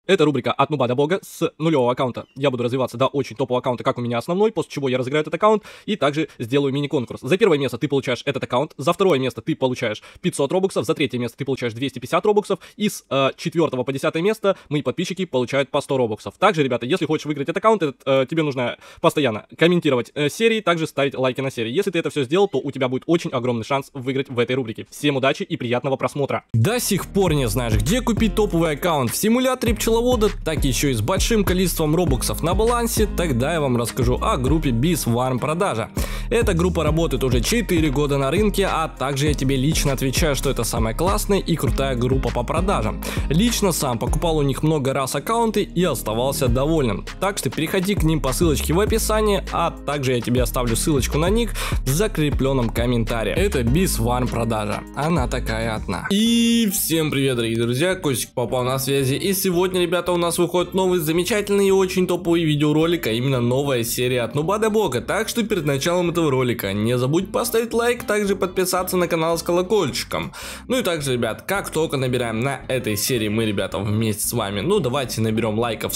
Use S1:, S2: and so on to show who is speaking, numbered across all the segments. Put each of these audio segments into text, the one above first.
S1: Это рубрика «От нуба до бога». С нулевого аккаунта я буду развиваться до очень топового аккаунта, как у меня основной, после чего я разыграю этот аккаунт и также сделаю мини-конкурс. За первое место ты получаешь этот аккаунт, за второе место ты получаешь 500 робоксов, за третье место ты получаешь 250 робоксов, и с 4 по 10 место мои подписчики получают по 100 робоксов. Также, ребята, если хочешь выиграть этот аккаунт, тебе нужно постоянно комментировать серии, также ставить лайки на серии. Если ты это все сделал, то у тебя будет очень огромный шанс выиграть в этой рубрике. Всем удачи и приятного просмотра. До сих пор не знаешь, где купить топовый аккаунт в симуляторе пчеловода, так еще и с большим количеством робоксов на балансе? Тогда я вам расскажу о группе BizFarm продажа. Эта группа работает уже 4 года на рынке, а также я тебе лично отвечаю, что это самая классная и крутая группа по продажам. Лично сам покупал у них много раз аккаунты и оставался довольным. Так что переходи к ним по ссылочке в описании, а также я тебе оставлю ссылочку на ник в закрепленном комментарии. Это BizFarm продажа. Она такая одна. И всем привет, дорогие друзья, Костик попал на связи, и сегодня, ребята, у нас выходит новый замечательный и очень топовый видеоролик, а именно новая серия от нуба до бога. Так что перед началом этого ролика не забудь поставить лайк, также подписаться на канал с колокольчиком. Ну и также, ребят, как только набираем на этой серии мы, ребята, вместе с вами, ну давайте наберем лайков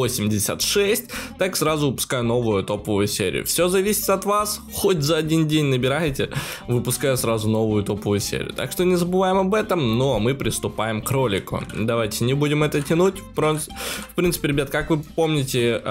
S1: 186, так сразу выпускаю новую топовую серию. Все зависит от вас, хоть за один день набираете, выпускаю сразу новую топовую серию. Так что не забываем об этом, ну а мы приступаем к ролику. Давайте не будем это тянуть. В принципе, ребят, как вы помните,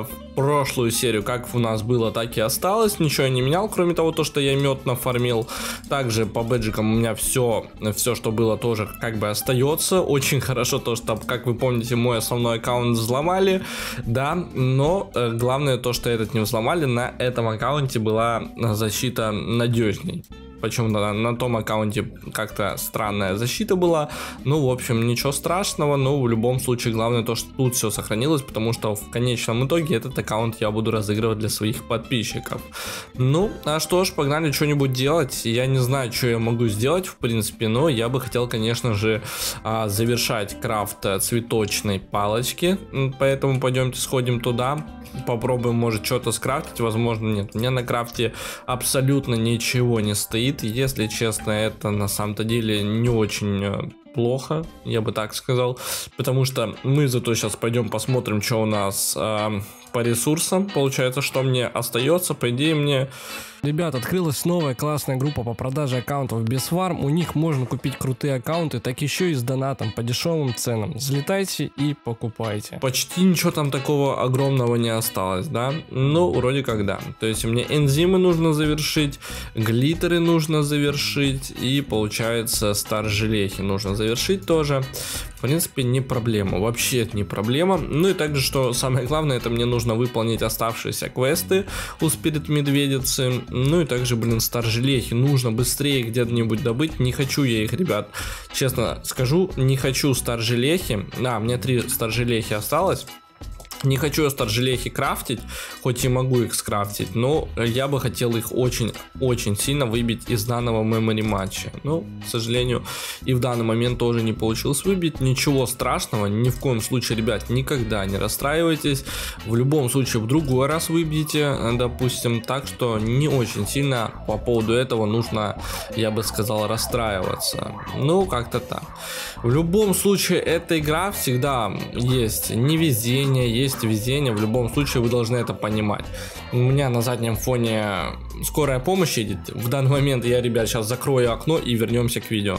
S1: прошлую серию, как у нас было, так и осталось. Ничего я не менял, кроме того, что я мед нафармил. Также по бэджикам у меня все, что было, тоже как бы остается. Очень хорошо то, что, как вы помните, мой основной аккаунт взломали. Да, но главное то, что этот не взломали. На этом аккаунте была защита надежней. Почему на том аккаунте как-то странная защита была. Ну, в общем, ничего страшного. Но в любом случае, главное то, что тут все сохранилось. Потому что в конечном итоге этот аккаунт я буду разыгрывать для своих подписчиков. Ну, а что ж, погнали что-нибудь делать. Я не знаю, что я могу сделать, в принципе. Но я бы хотел, конечно же, завершать крафт цветочной палочки. Поэтому пойдемте сходим туда. Попробуем, может, что-то скрафтить. Возможно, нет. У меня на крафте абсолютно ничего не стоит. Если честно, это на самом-то деле не очень плохо, я бы так сказал. Потому что мы зато сейчас пойдем посмотрим, что у нас по ресурсам. Получается, что мне остается. По идее, мне... Ребят, открылась новая классная группа по продаже аккаунтов BizFarm. У них можно купить крутые аккаунты, так еще и с донатом по дешевым ценам. Залетайте и покупайте. Почти ничего там такого огромного не осталось, да? Ну, вроде как да. То есть мне энзимы нужно завершить, глиттеры нужно завершить, и получается стар-желехи нужно завершить тоже. В принципе, не проблема, вообще это не проблема. Ну и также, что самое главное, это мне нужно выполнить оставшиеся квесты у Спирит Медведицы. Ну и также, блин, стар-желехи нужно быстрее где-нибудь добыть. Не хочу я их, ребят, честно скажу, не хочу стар-желехи. Да, у меня 3 стар-желехи осталось. Не хочу я стар-желехи крафтить, хоть и могу их скрафтить, но я бы хотел их очень сильно выбить из данного мемори матча. Но, к сожалению, и в данный момент тоже не получилось выбить. Ничего страшного, ни в коем случае, ребят, никогда не расстраивайтесь. В любом случае, в другой раз выбьете, допустим. Так что не очень сильно по поводу этого нужно, я бы сказал, расстраиваться. Ну, как-то так. В любом случае, эта игра всегда есть невезение, есть везение, в любом случае вы должны это понимать. У меня на заднем фоне скорая помощь едет. В данный момент я, ребят, сейчас закрою окно и вернемся к видео.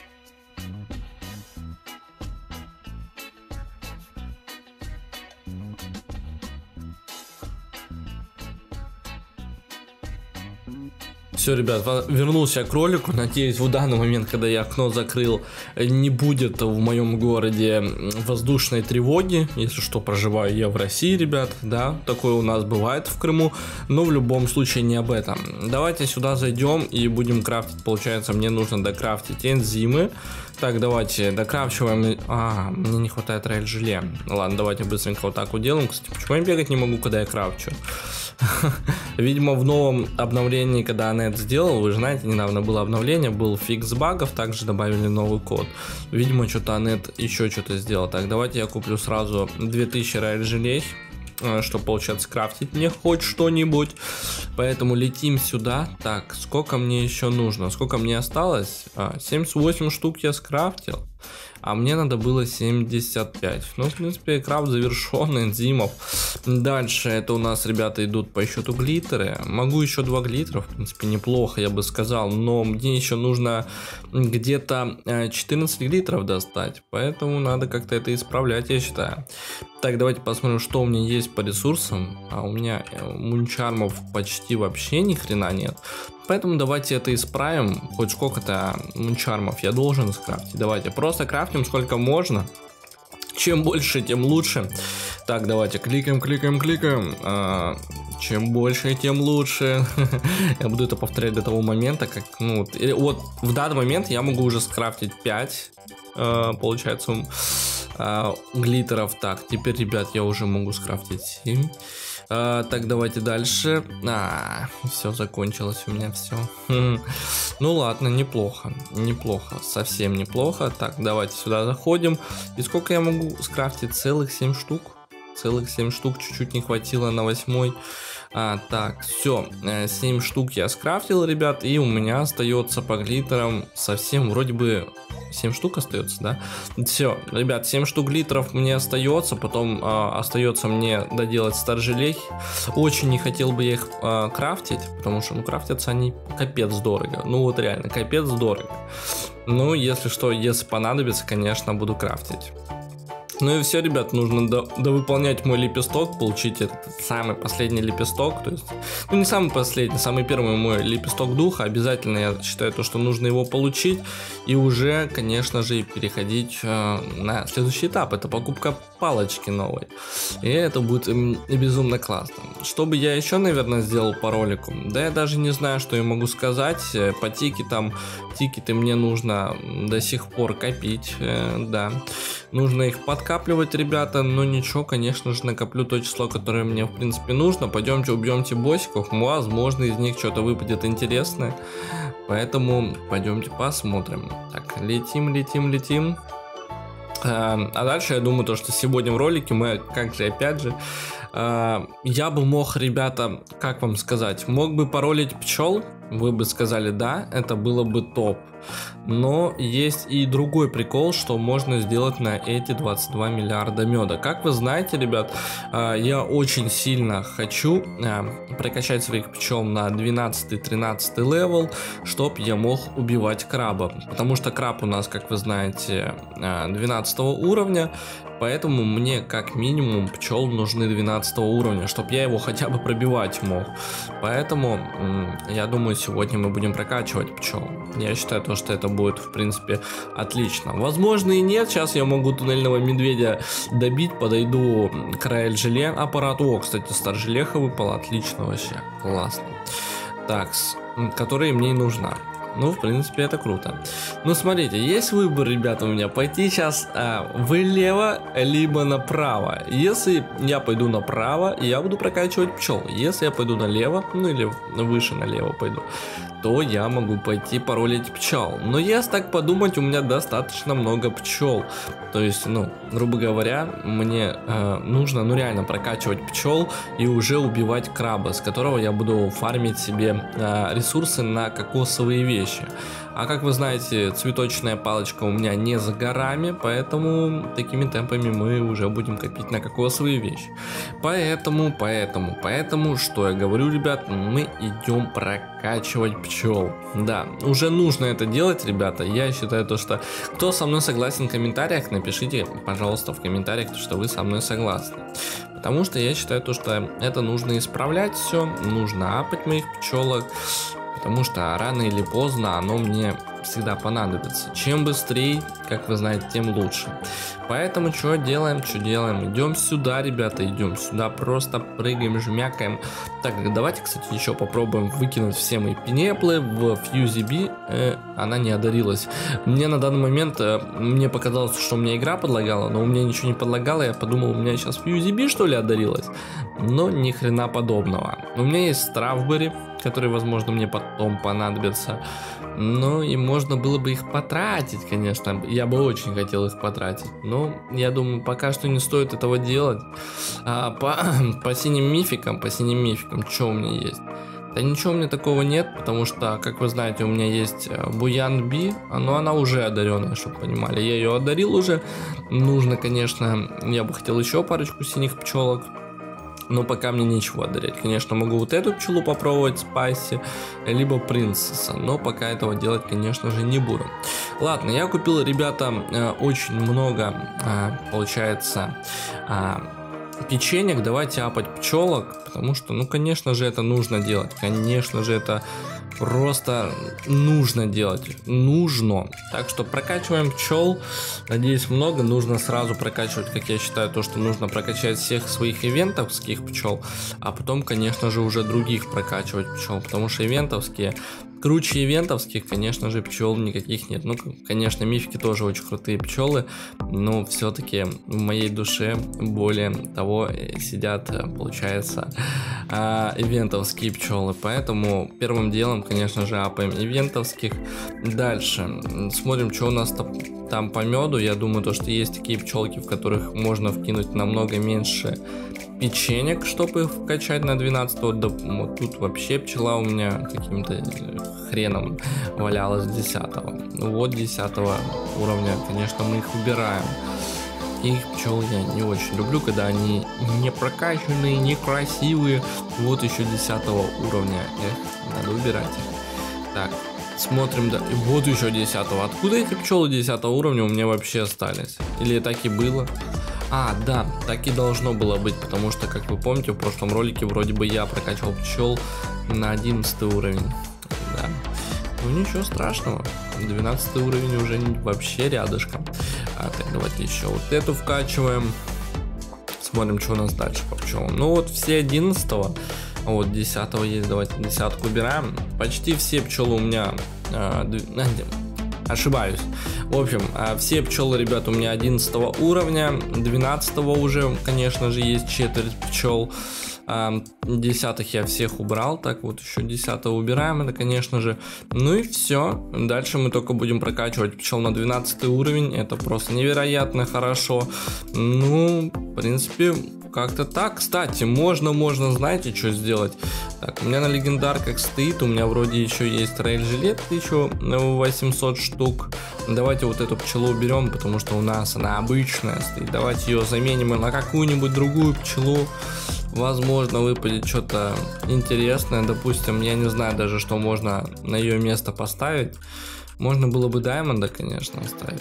S1: Все, ребят, вернулся к ролику. Надеюсь, в данный момент, когда я окно закрыл, не будет в моем городе воздушной тревоги. Если что, проживаю я в России, ребят, да, такое у нас бывает в Крыму. Но в любом случае не об этом. Давайте сюда зайдем и будем крафтить. Получается, мне нужно докрафтить энзимы. Так, давайте докрафчиваем. Мне не хватает рейль-желе. Ладно, давайте быстренько вот так вот делаем. Кстати, почему я бегать не могу, когда я крафчу? Видимо, в новом обновлении, когда она это сделала, вы же знаете, недавно было обновление, был фикс багов, также добавили новый код. Видимо, что-то Анет еще что-то сделал. Так, давайте я куплю сразу 2000 рейль-желей, чтобы, получается, крафтить мне хоть что-нибудь. Поэтому летим сюда. Так, сколько мне еще нужно? Сколько мне осталось? 78 штук я скрафтил.
S2: а мне надо было 75. Ну, в принципе, крафт завершен, энзимов. Дальше это у нас, ребята, идут по счету глиттеры. Могу еще 2 глиттера, в принципе, неплохо, я бы сказал, но мне еще нужно где-то 14 глиттеров достать, поэтому надо как-то это исправлять, я считаю. Так, давайте посмотрим, что у меня есть по ресурсам. А у меня мунчармов почти вообще ни хрена нет. Поэтому давайте это исправим. Хоть сколько-то мунчармов я должен скрафтить. Давайте просто крафтим сколько можно. Чем больше, тем лучше. Так, давайте кликаем. Чем больше, тем лучше. Я буду это повторять до того момента, как, ну, вот в данный момент я могу уже скрафтить 5, получается, глиттеров. Так, теперь, ребят, я уже могу скрафтить 7. Так, давайте дальше. Все, закончилось у меня все. Ну ладно, неплохо, совсем неплохо. Так, давайте сюда заходим. И сколько я могу скрафтить? Целых 7 штук. Чуть-чуть не хватило на 8. Так, все, 7 штук я скрафтил, ребят, и у меня остается по глиттерам совсем, вроде бы 7 штук остается, да? Все, ребят, 7 штук глиттеров мне остается, потом остается мне доделать старжелей. Очень не хотел бы я их крафтить, потому что, ну, крафтятся они капец дорого, ну вот реально, капец дорого. Ну, если что, если понадобится, конечно, буду крафтить. Ну и все, ребят, нужно довыполнять мой лепесток, получить этот самый последний лепесток, то есть, ну не самый последний, самый первый мой лепесток духа, обязательно я считаю то, что нужно его получить, и уже, конечно же, переходить на следующий этап, это покупка палочки новой, и это будет безумно классно. Что бы я еще, наверное, сделал по ролику, да я даже не знаю, что я могу сказать, по тикеты мне нужно до сих пор копить, да, нужно их подкапливать, ребята, но ничего, конечно же, накоплю то число, которое мне, в принципе, нужно. Пойдемте убьемте боссиков, возможно, из них что-то выпадет интересное, поэтому пойдемте посмотрим. Так, летим. А дальше, я думаю, то, что сегодня в ролике мы, опять же, я бы мог, ребята, как вам сказать, мог бы паролить пчел, вы бы сказали да, это было бы топ. Но есть и другой прикол, что можно сделать на эти 22 миллиарда меда. Как вы знаете, ребят, я очень сильно хочу прокачать своих пчел на 12-13 левел, чтобы я мог убивать краба. Потому что краб у нас, как вы знаете, 12 уровня. Поэтому мне как минимум пчел нужны 12 уровня, чтобы я его хотя бы пробивать мог. Поэтому я думаю, сегодня мы будем прокачивать пчел. Я считаю, то, что это будет, в принципе, отлично. Возможно и нет, сейчас я могу туннельного медведя добить, подойду к Раэль-желе аппарату. О, кстати, старжелеха выпала, отлично вообще, классно. Так, которая мне и нужна. Ну, в принципе, это круто. Ну, смотрите, есть выбор, ребята, у меня пойти сейчас влево, либо направо. Если я пойду направо, я буду прокачивать пчел. Если я пойду налево, ну или выше налево пойду, то я могу пойти паролить пчел. Но если так подумать, у меня достаточно много пчел. То есть, ну, грубо говоря, мне нужно, ну, реально прокачивать пчел и уже убивать краба, с которого я буду фармить себе ресурсы на кокосовые вещи. А как вы знаете, цветочная палочка у меня не за горами, поэтому такими темпами мы уже будем копить на кокосовые вещи. Поэтому, что я говорю, ребят, мы идем прокачивать пчел. Да, уже нужно это делать, ребята. Я считаю то, что кто со мной согласен в комментариях, напишите, пожалуйста, в комментариях, что вы со мной согласны. Потому что я считаю то, что это нужно исправлять все, нужно апать моих пчелок. Потому что рано или поздно оно мне всегда понадобится. Чем быстрее, как вы знаете, тем лучше. Поэтому что делаем? Идем сюда, ребята, идем сюда. Просто прыгаем, жмякаем. Так, давайте, кстати, еще попробуем выкинуть все мои пинеплы в FuseB. Она не одарилась. Мне на данный момент, мне показалось, что у меня игра подлагала, но у меня ничего не подлагало. Я подумал, у меня сейчас FuseB, что ли, одарилась? Но ни хрена подобного. У меня есть Стравбери, которые, возможно, мне потом понадобятся. Ну и можно было бы их потратить, конечно. Я бы очень хотел их потратить. Но я думаю, пока что не стоит этого делать. По синим мификам, что у меня есть? Да ничего у меня такого нет, потому что, как вы знаете, у меня есть Буян Би, но она уже одаренная, чтобы понимали. Я ее одарил уже. Нужно, конечно, я бы хотел еще парочку синих пчелок. Но пока мне нечего одарять. Конечно, могу вот эту пчелу попробовать, Спайси, либо Принцесса. Но пока этого делать, конечно же, не буду. Ладно, я купил, ребята, очень много, получается, печенек. Давайте апать пчелок, потому что, ну, конечно же, это нужно делать. Конечно же, это просто нужно делать. Нужно. Так что прокачиваем пчел. Надеюсь, много. Нужно сразу прокачивать, как я считаю, то, что нужно прокачать всех своих ивентовских пчел. А потом, конечно же, уже других прокачивать пчел. Потому что ивентовские круче ивентовских, конечно же, пчел никаких нет. Ну, конечно, мифики тоже очень крутые пчелы, но все-таки в моей душе более того сидят, получается, ивентовские пчелы. Поэтому первым делом, конечно же, апаем ивентовских. Дальше смотрим, что у нас там по меду. Я думаю, то, что есть такие пчелки, в которых можно вкинуть намного меньше печенек, чтобы их вкачать на 12. Вот тут вообще пчела у меня каким-то хреном валялась 10. Вот 10 уровня, конечно, мы их убираем. Их пчел я не очень люблю, когда они не прокачанные, некрасивые. Вот еще 10 уровня. Надо убирать их. Так, смотрим, да. И вот еще 10. Откуда эти пчелы 10 уровня у меня вообще остались? Или так и было? А, да, так и должно было быть, потому что, как вы помните, в прошлом ролике вроде бы я прокачал пчел на 11 уровень. Да. Ну ничего страшного, 12 уровень уже вообще рядышком. Так, давайте еще вот эту вкачиваем. Смотрим, что у нас дальше по пчелам. Ну вот все 11, вот 10 есть, давайте 10 убираем. Почти все пчелы у меня... Ошибаюсь. В общем, все пчелы, ребят, у меня 11 уровня. 12 уже, конечно же, есть четверть пчел. 10 я всех убрал. Так, вот еще 10 убираем, это, конечно же. Ну и все. Дальше мы только будем прокачивать пчел на 12 уровень. Это просто невероятно хорошо. Ну, в принципе, как-то так. Кстати, можно, знаете, что сделать? Так, у меня на легендарках стоит. У меня вроде еще есть рейль-жилет 1800 штук. Давайте вот эту пчелу уберем, потому что у нас она обычная стоит. Давайте ее заменим на какую-нибудь другую пчелу. Возможно, выпадет что-то интересное. Допустим, я не знаю даже, что можно на ее место поставить. Можно было бы Даймонда, конечно, оставить.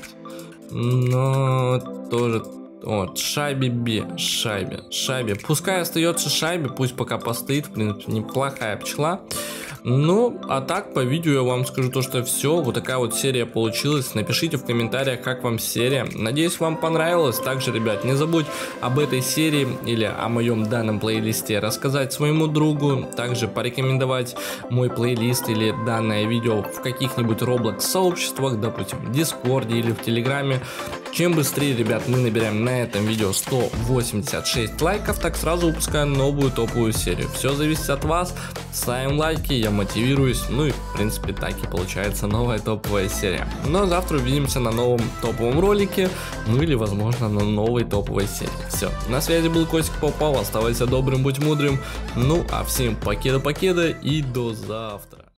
S2: Но тоже... Вот, Шайби. Пускай остается Шайби, пусть пока постоит, в принципе, неплохая пчела. Ну, а так, по видео я вам скажу то, что все, вот такая вот серия получилась. Напишите в комментариях, как вам серия. Надеюсь, вам понравилось. Также, ребят, не забудь об этой серии или о моем данном плейлисте рассказать своему другу. Также порекомендовать мой плейлист или данное видео в каких-нибудь Roblox сообществах, допустим, в Дискорде или в Телеграме. Чем быстрее, ребят, мы набираем на этом видео 186 лайков, так сразу выпускаю новую топовую серию. Все зависит от вас. Ставим лайки, я мотивируюсь. Ну и, в принципе, так и получается новая топовая серия. Но завтра увидимся на новом топовом ролике. Ну или, возможно, на новой топовой серии. Все, на связи был Костик Попал. Оставайся добрым, будь мудрым. Ну, а всем покеда и до завтра.